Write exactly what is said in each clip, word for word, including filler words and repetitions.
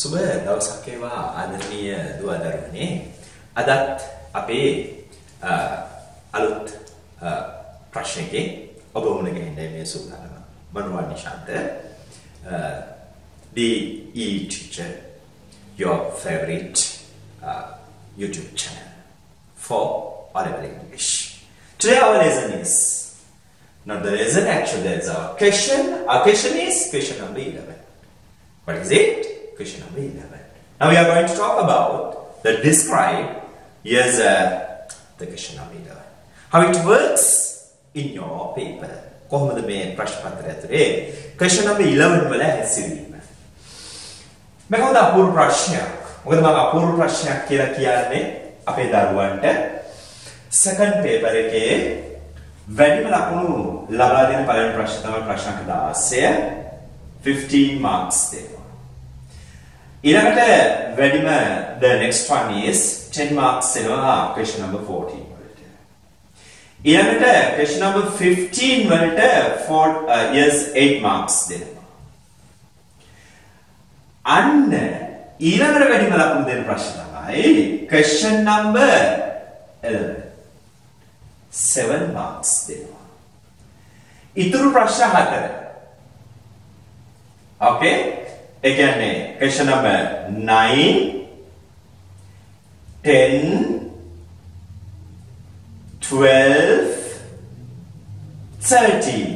සුබ දවසක් වේවා ආදරණීය දුව දරුවනේ. අදත් අපේ අලුත් ප්‍රශ්නකේ ඔබ මුණ ගැහෙන්නේ මේ සූදානම. මනුවන් Nishantha. The e-teacher, your favorite uh, YouTube channel for O-level English. Today our lesson is not the lesson, actually there's our question. Our question is question number eleven. What is it? Question number eleven. Now we are going to talk about the describe. Here's uh, the question number eleven. How it works in your paper. කොහොමද මේ ප්‍රශ්න පත්‍රය ඇතුලේ question number eleven වල හැසිරීම. මේක උදා අපූර්ව ප්‍රශ්නයක්. මොකද මම අපූර්ව ප්‍රශ්නයක් කියලා කියන්නේ අපේ දරුවන්ට second paper එකේ වැඩිම ලකුණු ලබා දෙන පළවෙනි ප්‍රශ්න තමයි ප්‍රශ්න අංක දාසය fifteen marks දෙනවා. ඊළඟට වැඩිම the next one is ten marks දෙනවා question number fourteen වලට. ඊළඟට question number fifteen වලට four uh, yes eight marks දෙනවා. අන්න ඊළඟට වැඩිම ලකුණු දෙන ප්‍රශ්න තමයි question number eleven. seven marks දෙනවා. ඉතුරු ප්‍රශ්න හතර. Okay? ඒ කියන්නේ question number nine, ten, twelve, thirteen.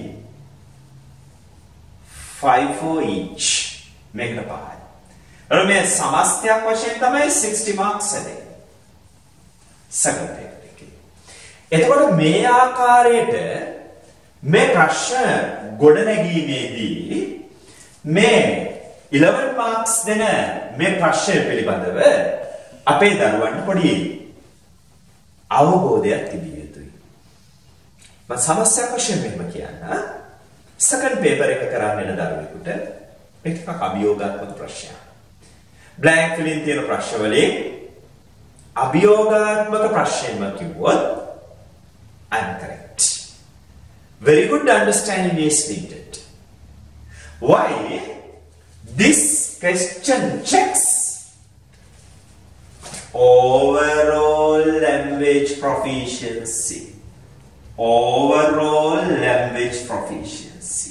five for each. Make the pie. එතකොට මේ සමස්තයක් වශයෙන් තමයි sixty marks ඇදෙන්නේ. second paper එකේ. එතකොට මේ ආකාරයට මේ ප්‍රශ්න ගොඩනැගීමේදී මේ eleven marks දෙන මේ ප්‍රශ්නය පිළිබඳව අපේ දරුවන්ට පොඩි අවබෝධයක් තිබිය යුතුයි. මම සමස්තයක් වශයෙන් මෙහෙම කියන්න. second paper එක කරන්න යන දරුවෙකුට මේක ටිකක් අභියෝගාත්මක ප්‍රශ්නයක්. blank fill in තියෙන ප්‍රශ්න වලින් අභියෝගාත්මක ප්‍රශ්නෙම කිව්වොත් I'm correct. Very good understanding is needed. Why? This question checks overall language proficiency. Overall language proficiency.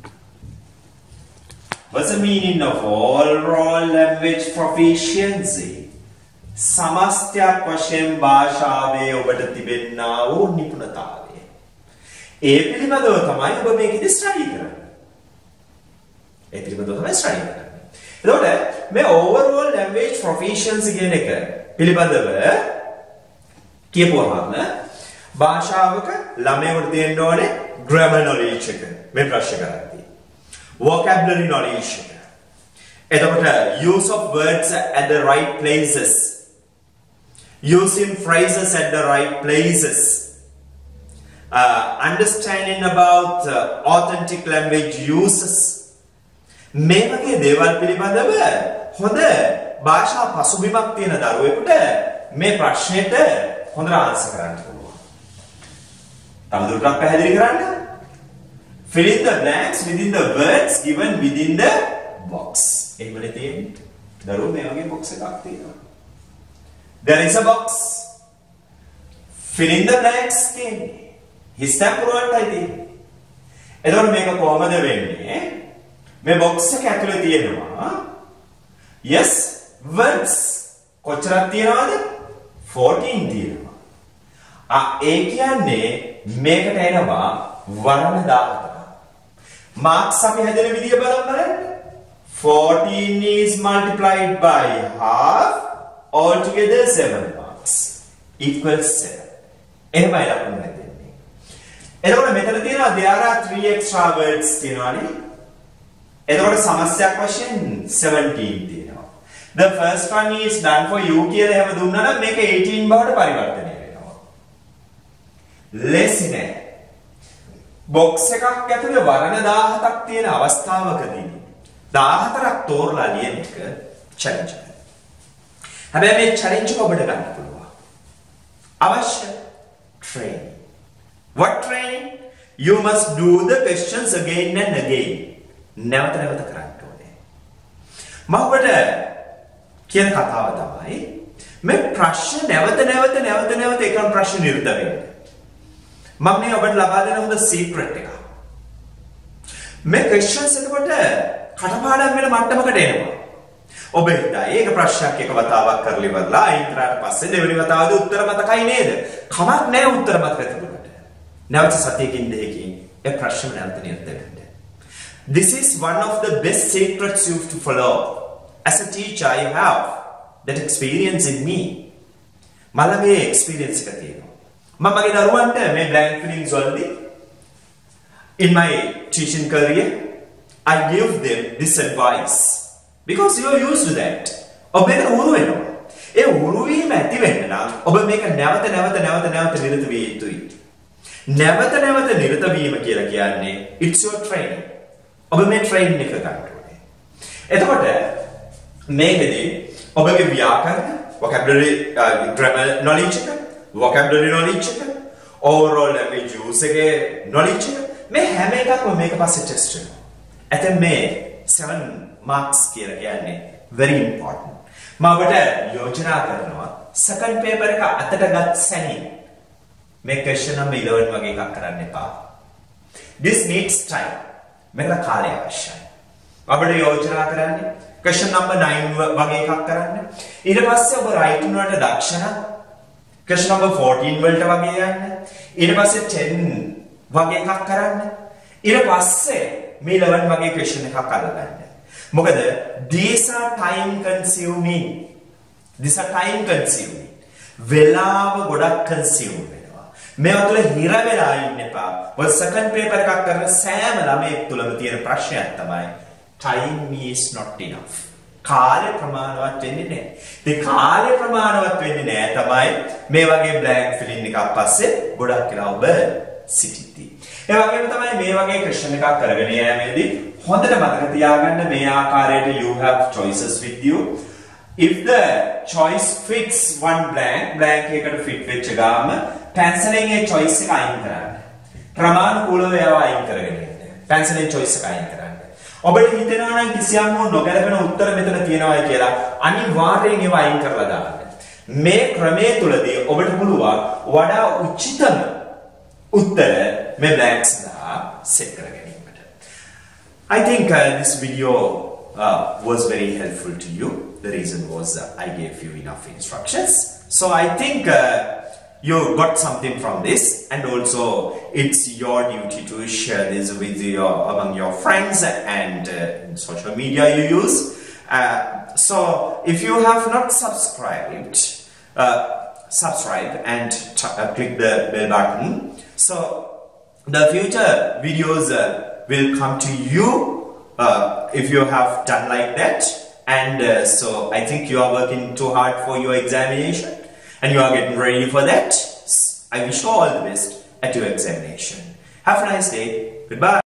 What's the meaning of overall language proficiency? සමස්තයක් වශයෙන් භාෂාවේ ඔබට තිබෙනා වූ නිපුණතාවය. ඒ පිළිබඳව තමයි ඔබ මේකෙදි ස්ටඩි කරන්නේ. ඒ පිළිබඳව තමයි ස්ටඩි කරන්නේ. එතකොට මේ overall language proficiency කියන එක පිළිබඳව කියපුවහම භාෂාවක ළමයෙකුට තියෙන්න ඕනේ grammar knowledge එක. මේ ප්‍රශ්න කරද්දී. vocabulary knowledge එක. එතකොට use of words at the right places. Using phrases at the right places. Uh, understanding about uh, authentic language uses. මේ වගේ දේවල් පිළිබඳව හොඳ භාෂා පසුබිමක් තියෙන දරුවෙකුට මේ ප්‍රශ්නෙට හොඳට ආන්සර් කරන්න පුළුවන්. තවදුරටත් පැහැදිලි කරන්න. Fill in the blanks within the words given within the box. එහෙමනේ තියෙන්නේ. දරුවෝ මේ වගේ box එකක් තියෙනවා. There is a box. Fill in the blanks තියෙන්නේ. හිස්තැන් පුරවන්නයි තියෙන්නේ. එතකොට මේක කොහොමද වෙන්නේ? මේ box එක ඇතුලේ තියෙනවා yes words. කොච්චරක් තියෙනවද? fourteen තියෙනවා. ආ ඒ කියන්නේ මේකට එනවා වර්ණ දාහතර. marks අපි හැදෙන විදිය බලන්න බලන්න. fourteen is multiplied by half. Altogether seven marks equals seven. එහෙමයි ලකුණු හැදෙන්නේ. එතකොට මෙතන තියෙනවා there are three extra words තියෙනවානේ. එතකොට සමස්තයක් වශයෙන් seventeen තියෙනවා. The first one is done for you කියලා එහෙම දුන්නා නම් මේක eighteen බවට පරිවර්තනය වෙනවා. ලෙසි නෑ. box එකක් ඇතුලේ වර්ණ දාහතක් තියෙන අවස්ථාවකදී දාහතරක් තෝරලා ලියන එක challenge එකක්. හැබැයි මේ challenge එක ඔබට ගන්න පුළුවන්. අවශ්‍ය training. What training? You must do the questions again and again. නැවත නැවත කරන්න ඕනේ. මම ඔබට කියන කතාව තමයි මේ ප්‍රශ්න නැවත නැවත නැවත නැවත එකම ප්‍රශ්න නිර්ත වෙන්නේ. මම මේ ඔබට ලබා දෙන හොඳ සීක්‍රට් එකක්. මේ ක්වෙස්චන්ස් එතකොට කටපාඩම් වෙන මට්ටමකට එනවා. ඔබ හිතා ඒක ප්‍රශ්නයක් එක වතාවක් කරලා ඉවරලා අයින් කරාට පස්සේ දෙවෙනි වතාවේදී උත්තර මතකයි නේද? කමක් නැහැ උත්තර මතක තිබුණාට. නැවත සතියකින් දෙකකින් ඒ ප්‍රශ්න නැවත නිර්ත වෙන්න. This is one of the best secrets you have to follow. As a teacher, I have that experience in me. මලගේ experience එක තියෙනවා. මම මගේ දරුවන්ට මේ blank filling වලදී in my teaching career, I give them this advice because you are used to that. ඔබ මේක උරු වෙනවා. ඒ උරු වීම ඇති වෙන්න නම් ඔබ මේක නැවත නැවත නැවත නැවත නිරත විය යුතුයි. නැවත නැවත නිරත වීම කියලා කියන්නේ it's your training. ඔබ මේ training එක ගන්න ඕනේ. එතකොට මේකදී ඔබගේ ව්‍යාකරණ, vocabulary uh, grammar knowledge එක, vocabulary knowledge එක, overall language use එකේ knowledge එක මේ හැම එකක්ම මේක පස්සේ ටෙස්ට් වෙනවා. ඇතැම් මේ seven marks කියලා කියන්නේ very important. මම ඔබට යෝජනා කරනවා second paper එක අතට ගත් සැනින් මේ question number eleven වගේ එකක් කරන්න එපා. This needs time. මේකට කාලය අවශ්‍යයි. අපිට යෝජනා කරන්නේ question number nine වගේ එකක් කරන්න. ඊට පස්සේ ඔබ writing වලට දක්ෂ නම් question number fourteen වලට වගේ යන්න. ඊට පස්සේ ten වගේ එකක් කරන්න. ඊට පස්සේ මේ eleven වගේ question එකක් අරගන්න. මොකද these are time consuming. these are time consuming. වෙලාව ගොඩක් consume වෙනවා. මේවා තුළ හිර වෙලා ඉන්න එපා. ඔය second paper එකක් කරන සෑම ළමයෙක් තුළම තියෙන ප්‍රශ්නයක් තමයි time is not enough. කාලය ප්‍රමාණවත් වෙන්නේ නැහැ. ඉතින් කාලය ප්‍රමාණවත් වෙන්නේ නැහැ තමයි මේ වගේ blank filling එකක් පස්සේ ගොඩක් වෙලා ඔබ සිටිද්දී. ඒ වගේම තමයි මේ වගේ question එකක් කරගෙන යෑමේදී හොඳට මතක තියාගන්න මේ ආකාරයට you have choices with you. If the choice fits one blank, blank එකට fit වෙච්ච ගාම penciling ඒ choice එක අයින් කරන්න. ක්‍රමානුකූලව ඒවා අයින් කරගෙන යන්න. penciling choice එක අයින් කරන්න. ඔබට හිතෙනවා නම් කිසියම් වූ නොගැලපෙන උත්තර මෙතන තියෙනවා කියලා අනිවාර්යෙන් ඒවා අයින් කරලා දාන්න. මේ ක්‍රමයේ තුලදී ඔබට පුළුවන් වඩා උචිතම උත්තර මේ blanks සඳහා set කර ගැනීමට. I think uh, this video uh, was very helpful to you. The reason was uh, I gave you enough instructions. So I think uh, you got something from this, and also it's your duty to share this with your among your friends and uh, social media you use. Uh, so if you have not subscribed, uh, subscribe and uh, click the bell button. So the future videos uh, will come to you uh, if you have done like that. And uh, so I think you are working too hard for your examination and you are getting ready for that. I wish you all the best at your examination. Have a nice day. Goodbye.